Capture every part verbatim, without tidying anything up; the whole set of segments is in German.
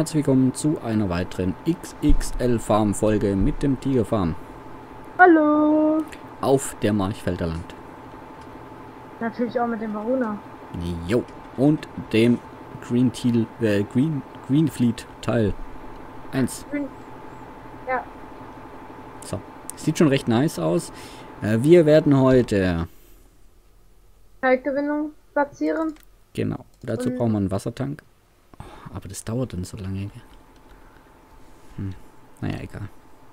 herzlich willkommen zu einer weiteren X X L Farm Folge mit dem Tiger Farm. Hallo! Auf der Marchfelder Land. Natürlich auch mit dem Varuna. Jo. Und dem Green Teal, äh, Green, Green Fleet Teil eins. Green. Ja. So. Sieht schon recht nice aus. Äh, wir werden heute Kalkgewinnung platzieren. Genau. Dazu Und brauchen wir einen Wassertank. Oh, aber das dauert dann so lange. Hm. Naja, egal.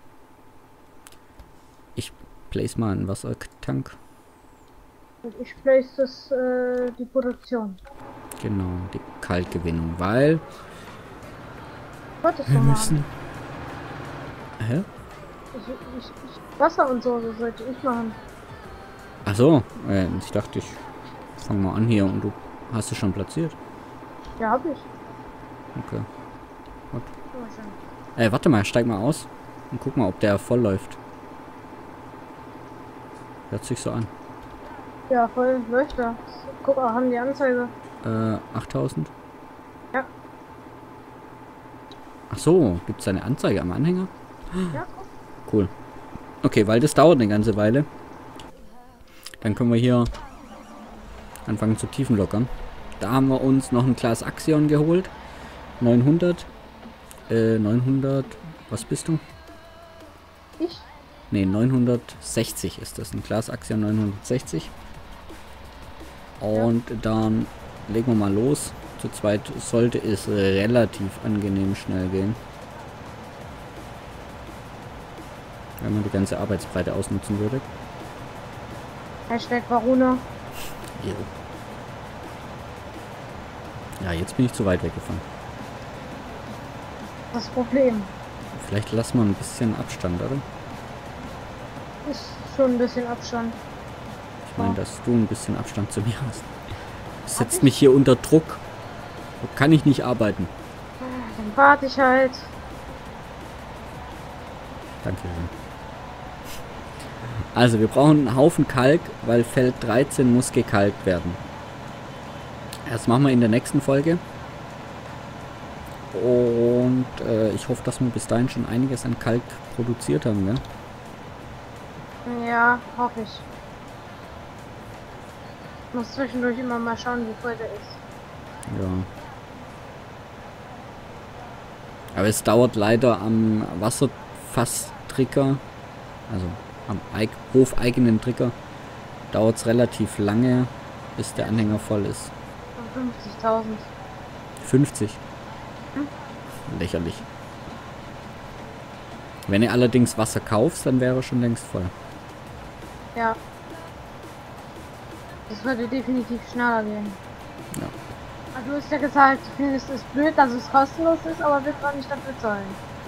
Ich place mal einen Wassertank. Und ich place das, äh, die Produktion. Genau, die Kalkgewinnung, weil Gott, das wir mal. müssen... Hä? Ich, ich, ich, Wasser und so, das sollte ich machen. Ach so, äh, ich dachte, ich fange mal an hier und du hast es schon platziert. Ja, hab ich. Okay. Gut. Oh, schön. Äh, warte mal, steig mal aus und guck mal, ob der voll läuft. Hört sich so an. Ja, voll läuft da. Guck mal, haben die Anzeige. Äh, achttausend? Ja. Ach so, gibt es eine Anzeige am Anhänger? Ja, guck. Cool. Okay, weil das dauert eine ganze Weile. Dann können wir hier anfangen zu tiefenlockern. Da haben wir uns noch ein Glas Axion geholt. neunhundert. Äh, neunhundert. Was bist du? Ich? Ne, neunhundertsechzig ist das. Ein Glas Axion neunhundertsechzig. Und ja. Dann legen wir mal los. Zu zweit sollte es relativ angenehm schnell gehen. Wenn man die ganze Arbeitsbreite ausnutzen würde. Hashtag Varuna. Jo. Ja, jetzt bin ich zu weit weggefahren. Das Problem. Vielleicht lassen wir ein bisschen Abstand, oder? Ist schon ein bisschen Abstand. Ich meine, dass du ein bisschen Abstand zu mir hast. Das setzt mich hier unter Druck. So kann ich nicht arbeiten. Dann warte ich halt. Danke. Also, wir brauchen einen Haufen Kalk, weil Feld dreizehn muss gekalkt werden. Das machen wir in der nächsten Folge. Und äh, ich hoffe, dass wir bis dahin schon einiges an Kalk produziert haben, ja? Ja, hoffe ich. Ich muss zwischendurch immer mal schauen, wie voll der ist. Ja. Aber es dauert leider am Wasserfasstrigger, also am hofeigenen Trigger, dauert es relativ lange, bis der Anhänger voll ist. fünfzigtausend. fünfzig? Hm? Lächerlich. Wenn ihr allerdings Wasser kauft, dann wäre er schon längst voll. Ja. Das würde definitiv schneller gehen. Ja. Aber du hast ja gesagt, du findest es blöd, dass es kostenlos ist, aber willst auch nicht dafür zahlen.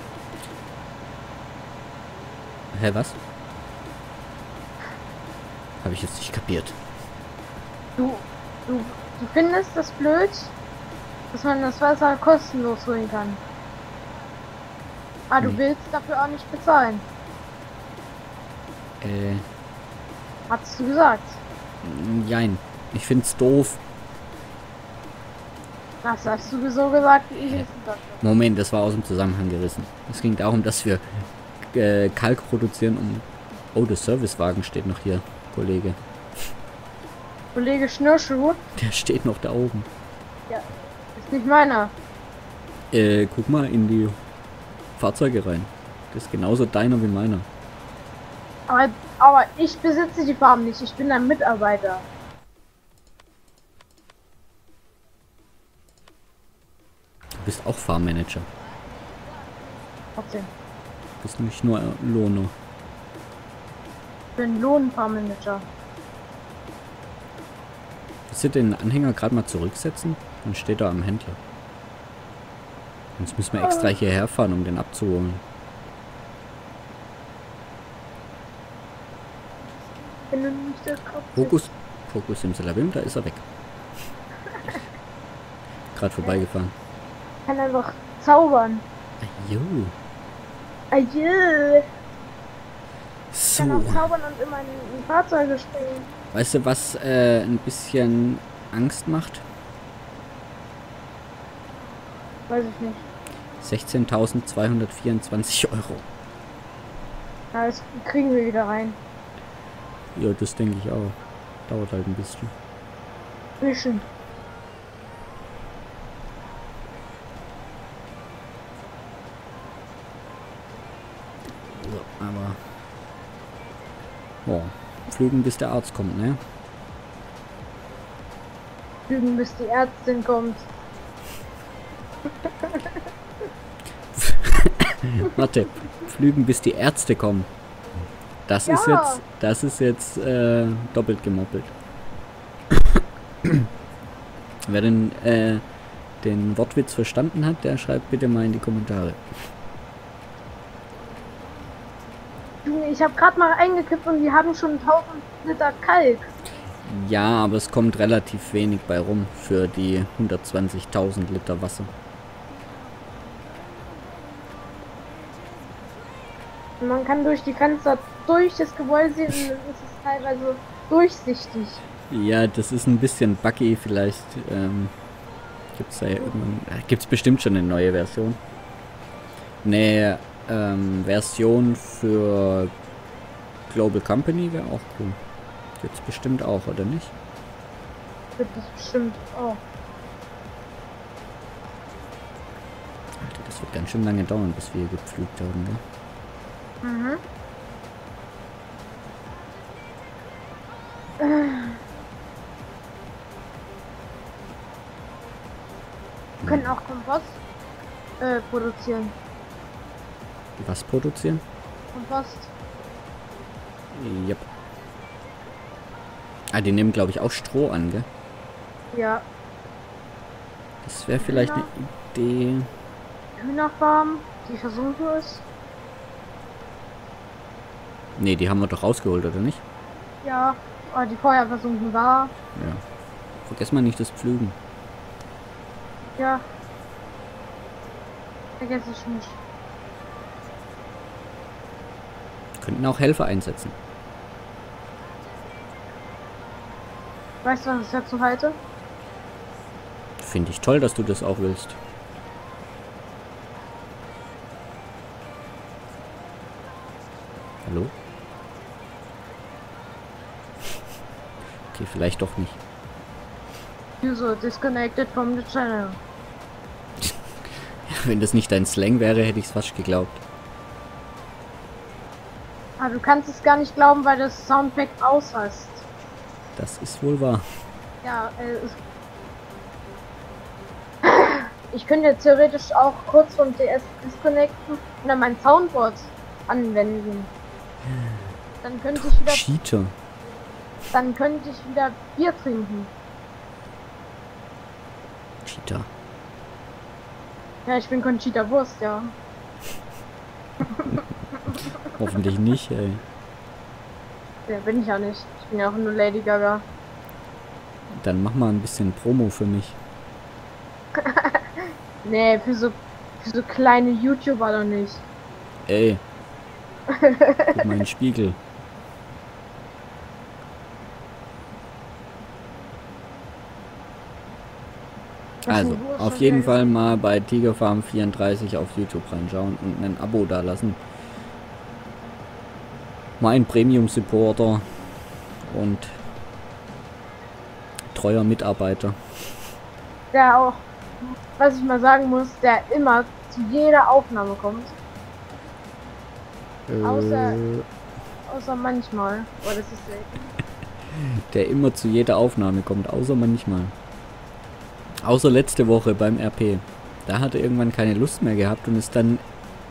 Hä, was? Habe ich jetzt nicht kapiert. Du, du, du findest das blöd, dass man das Wasser kostenlos holen kann. Aber Hm. du willst dafür auch nicht bezahlen. Äh, Hast du gesagt? jein. Ich find's doof. Das hast du so gesagt, wie ich es gesagt habe. Moment, das war aus dem Zusammenhang gerissen. Es ging darum, dass wir äh, Kalk produzieren, um... Oh, der Servicewagen steht noch hier, Kollege. Kollege Schnürschuh? Der steht noch da oben. Ja, ist nicht meiner. Äh, guck mal in die Fahrzeuge rein. Das ist genauso deiner wie meiner. Aber, aber ich besitze die Farm nicht, ich bin ein Mitarbeiter. Du bist auch Farmmanager. Trotzdem. Du bist nicht nur Lohner. Ich bin Lohnfarmmanager. Willst du den Anhänger gerade mal zurücksetzen? Dann steht er am Händler. Sonst müssen wir extra hierher fahren, um den abzuholen. Wenn du nicht das Kopf Fokus, Fokus im Salabim, da ist er weg. Gerade vorbeigefahren. kann einfach zaubern. Jo. Ajö. Ich So. kann auch zaubern und immer in, in Fahrzeuge springen. Weißt du, was äh, ein bisschen Angst macht? Weiß ich nicht. sechzehntausendzweihundertvierundzwanzig Euro. Ja, das kriegen wir wieder rein. Ja, das denke ich auch. Dauert halt ein bisschen. Bisschen. So, aber... Boah, flügen bis der Arzt kommt, ne? Flügen bis die Ärztin kommt. Warte, flügen bis die Ärzte kommen. Das Ja. ist jetzt, das ist jetzt äh, doppelt gemoppelt. Wer den, äh, den Wortwitz verstanden hat, der schreibt bitte mal in die Kommentare. Junge, ich habe gerade mal eingekippt und die haben schon tausend Liter Kalk. Ja, aber es kommt relativ wenig bei rum für die hundertzwanzigtausend Liter Wasser. Und man kann durch die Fenster durch das Gebäude sehen und dann ist es teilweise durchsichtig. Ja, das ist ein bisschen buggy, vielleicht ähm, gibt es da ja irgendwann, äh, gibt es bestimmt schon eine neue Version. Eine ähm, Version für Global Company wäre auch cool. Gibt's bestimmt auch, oder nicht? Gibt es bestimmt auch. Alter, das wird ganz schön lange dauern, bis wir hier gepflügt haben, ne? Mhm. Wir können auch Kompost äh, produzieren. Was produzieren? Kompost. Yep. Ah, die nehmen, glaube ich, auch Stroh an, gell? Ja. Das wäre vielleicht eine Idee. Hühnerfarm, die versunken ist. Ne, die haben wir doch rausgeholt, oder nicht? Ja, aber die vorher versunken war. Ja. Vergiss mal nicht das Pflügen. Ja. Vergesse ich nicht. Könnten auch Helfer einsetzen. Weißt du, was ich dazu halte? Finde ich toll, dass du das auch willst. Hallo? Okay, vielleicht doch nicht. User disconnected from the channel. Wenn das nicht dein Slang wäre, hätte ich es fast geglaubt. Aber du kannst es gar nicht glauben, weil das Soundpack aus hast. Das ist wohl wahr. Ja, äh, es- ich könnte theoretisch auch kurz vom D S disconnecten und dann mein Soundboard anwenden. Dann könnte ich wieder, Cheater. dann könnte ich wieder Bier trinken. Cheater. Ja, ich bin Conchita Wurst, ja. Hoffentlich nicht, ey. Ja, bin ich ja nicht. Ich bin ja auch nur Lady Gaga. Dann mach mal ein bisschen Promo für mich. Nee, für so, für so kleine YouTuber doch nicht. Ey. Guck mal in den Spiegel. Das Also, Niveau ist auf schon jeden geil. Fall mal bei Tigerfarm vierunddreißig auf YouTube reinschauen und ein Abo dalassen. Mein Premium-Supporter und treuer Mitarbeiter. Der auch, was ich mal sagen muss, der immer zu jeder Aufnahme kommt. Außer- Äh, Außer manchmal. Oh, das ist selten. der immer zu jeder Aufnahme kommt, außer manchmal. Außer letzte Woche beim R P. Da hat er irgendwann keine Lust mehr gehabt und ist dann...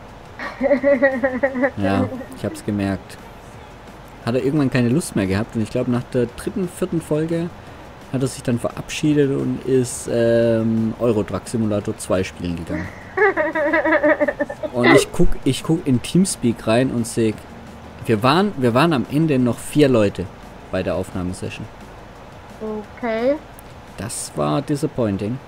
Ja, ich hab's gemerkt. Hat er irgendwann keine Lust mehr gehabt und ich glaube nach der dritten, vierten Folge hat er sich dann verabschiedet und ist ähm, Euro Truck Simulator zwei spielen gegangen. Und ich guck, ich guck in Teamspeak rein und sehe, wir waren, wir waren am Ende noch vier Leute bei der Aufnahmesession. Okay. Das war disappointing.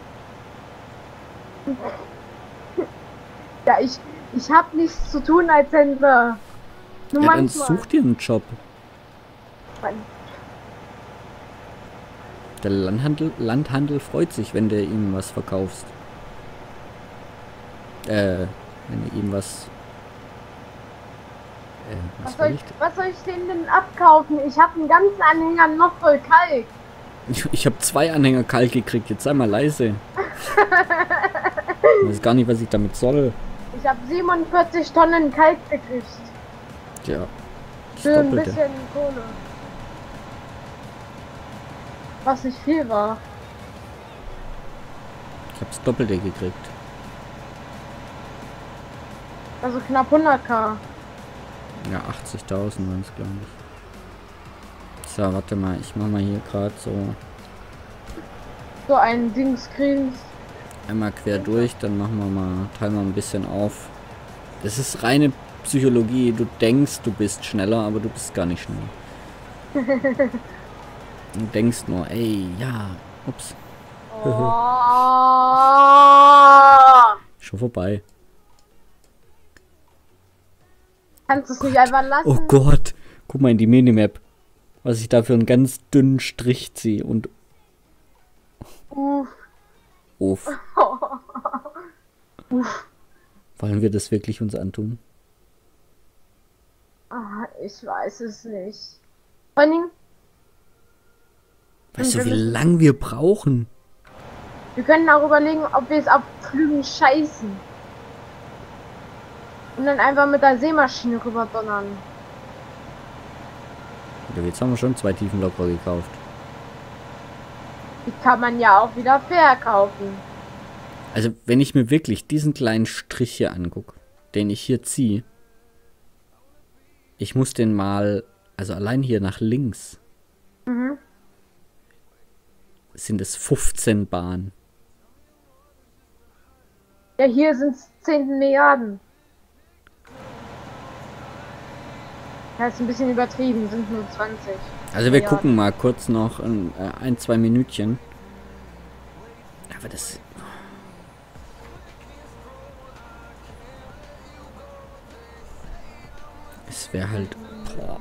Ja, ich, ich hab nichts zu tun als Händler. Nur Ja, dann manchmal. such dir einen Job. Mann. Der Landhandel, Landhandel freut sich, wenn du ihm was verkaufst. Äh, wenn ihr ihm was... Äh, was, Was soll, will ich, ich? was soll ich denen denn abkaufen? Ich habe einen ganzen Anhänger noch voll Kalk. Ich, ich habe zwei Anhänger Kalk gekriegt, jetzt sei mal leise. Ich weiß gar nicht, was ich damit soll. Ich habe siebenundvierzig Tonnen Kalk gekriegt. Ja. Das Für ein Doppelte. bisschen Kohle. Was nicht viel war. Ich hab's Doppelte gekriegt. Also knapp hunderttausend. Ja, achtzigtausend waren es, glaube ich. So, warte mal, ich mach mal hier gerade so So ein Dingskrieg. einmal quer durch, dann machen wir mal, teilen wir ein bisschen auf. Das ist reine Psychologie. Du denkst, du bist schneller, aber du bist gar nicht schneller. Du denkst nur, ey, ja, ups, Oh. schon vorbei. Kannst du es nicht einfach lassen? Oh Gott, guck mal in die Minimap, was ich da für einen ganz dünnen Strich ziehe und Uff. uff. Uff. Wollen wir das wirklich uns antun? Ah, ich weiß es nicht. Vor allen Dingen, Weißt du, wir wie müssen- lang wir brauchen? wir können auch überlegen, ob wir es auf Flügen scheißen. Und dann einfach mit der Seemaschine rüber donnern. Ja, jetzt haben wir schon zwei Tiefenlocker gekauft. Die kann man ja auch wieder verkaufen. Also, wenn ich mir wirklich diesen kleinen Strich hier angucke, den ich hier ziehe, ich muss den mal, also allein hier nach links, Mhm. sind es fünfzehn Bahnen. Ja, hier sind es zehn Milliarden. Das ist ein bisschen übertrieben, sind nur zwanzig. Also wir Milliarden. gucken mal kurz noch ein, äh, ein zwei Minütchen. Aber das... Es wäre halt... Boah.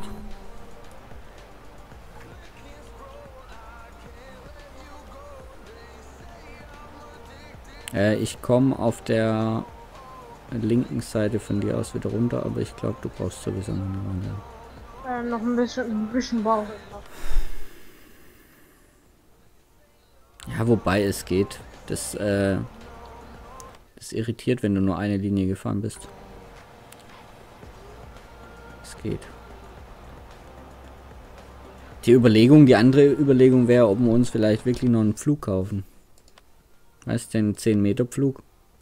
Äh, ich komme auf der linken Seite von dir aus wieder runter, aber ich glaube, du brauchst sowieso noch eine Runde. Äh, noch ein bisschen, ein bisschen brauche ich noch. Ja, wobei es geht. Das, äh, das irritiert, wenn du nur eine Linie gefahren bist. Es geht. Die Überlegung, die andere Überlegung wäre, ob wir uns vielleicht wirklich noch einen Pflug kaufen. Weißt du, den zehn Meter Pflug?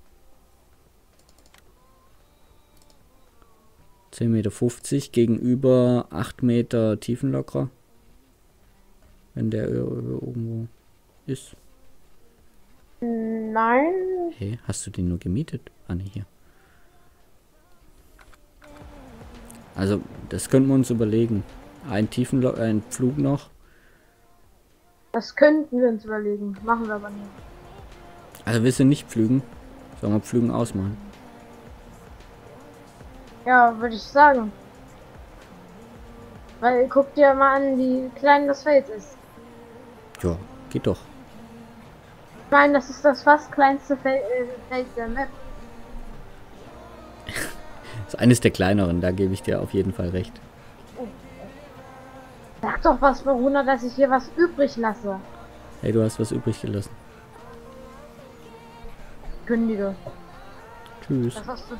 zehn Meter fünfzig gegenüber acht Meter Tiefenlocker. Wenn der irgendwo ist. Nein. Hey, hast du den nur gemietet? Ah, ne, hier. Also, das könnten wir uns überlegen. Ein Tiefenlock, ein Pflug noch. Das könnten wir uns überlegen. Machen wir aber nicht. Also, willst du nicht pflügen? Sollen wir Pflügen ausmachen? Ja, würde ich sagen. Weil guck dir mal an, wie klein das Feld ist. Ja, geht doch. Ich meine, das ist das fast kleinste Fel äh, Feld der Map. Das ist eines der kleineren, da gebe ich dir auf jeden Fall recht. Sag doch was, Verona, dass ich hier was übrig lasse. Hey, du hast was übrig gelassen. Kündige. Tschüss. Das hast du.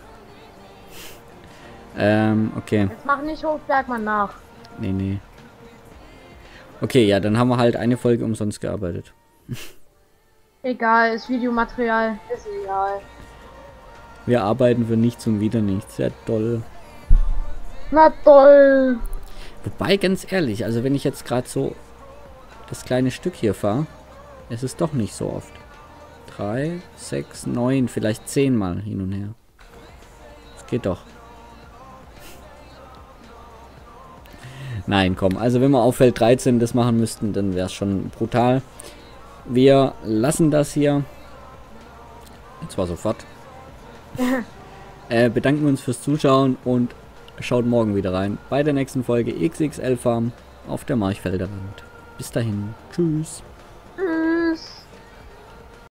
Ähm, okay. Jetzt mach nicht Hofbergmann nach. Nee, nee. Okay, ja, dann haben wir halt eine Folge umsonst gearbeitet. Egal, ist Videomaterial. Ist egal. Wir arbeiten für nichts und wieder nichts. Ja, toll. Na toll. Wobei, ganz ehrlich, also wenn ich jetzt gerade so das kleine Stück hier fahre, ist es doch nicht so oft. Drei, sechs, neun, vielleicht zehn Mal hin und her. Das geht doch. Nein, komm. Also wenn wir auf Feld dreizehn das machen müssten, dann wäre es schon brutal. Wir lassen das hier. Und zwar sofort. äh, bedanken uns fürs Zuschauen und schaut morgen wieder rein bei der nächsten Folge X X L Farm auf der Marchfelder Wand. Bis dahin. Tschüss.